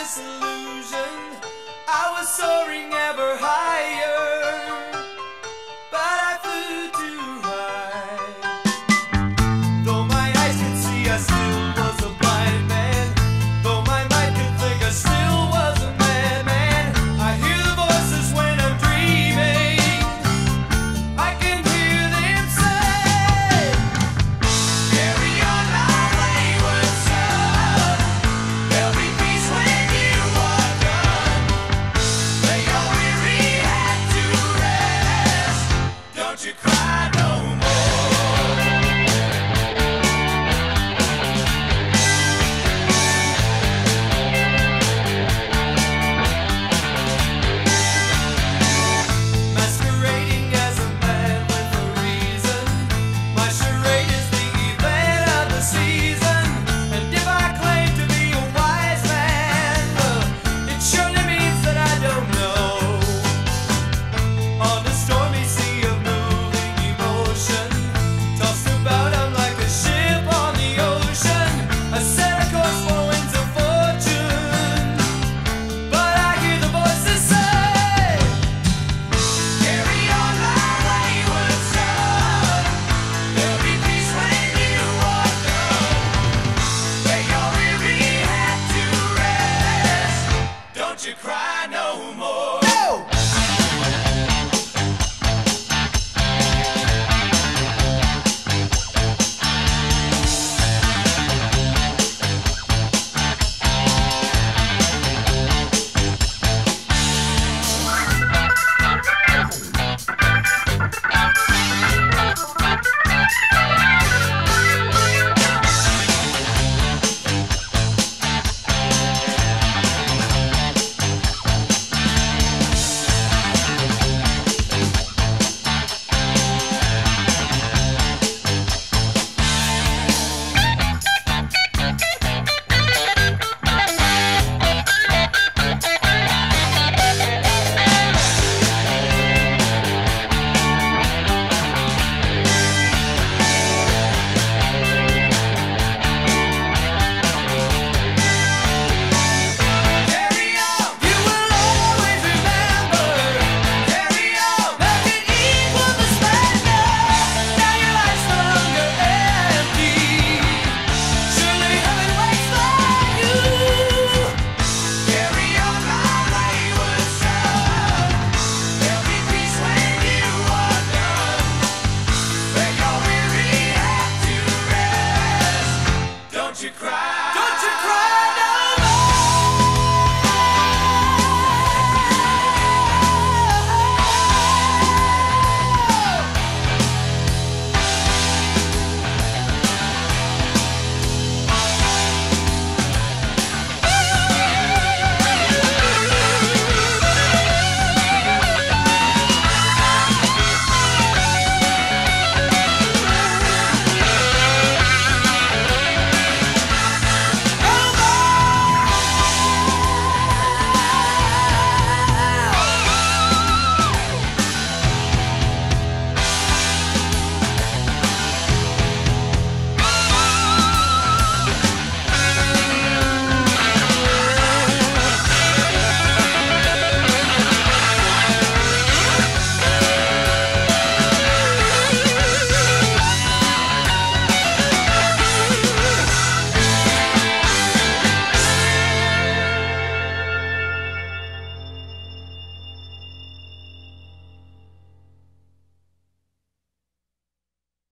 disillusion. I was soaring ever higher, but I flew too high. Though my eyes could see, I still was a blind man. Though my mind could think, I still was a madman. I hear the voices when I'm dreaming. I can hear them say, carry on my wayward son. There'll be peace when you are done. Lay your weary head to rest. Don't you cry no more. Masquerading as a man with a reason. My charade is the event of the season. And if I claim to be a wise man, it surely means that I don't know. On a stormy sea of moving emotion, tossed about I'm like a ship on the ocean. I set a course for winds of fortune, but I hear the voices say, carry on my wayward son. There'll be peace when you are done. Lay your weary head to rest. Don't you cry no more.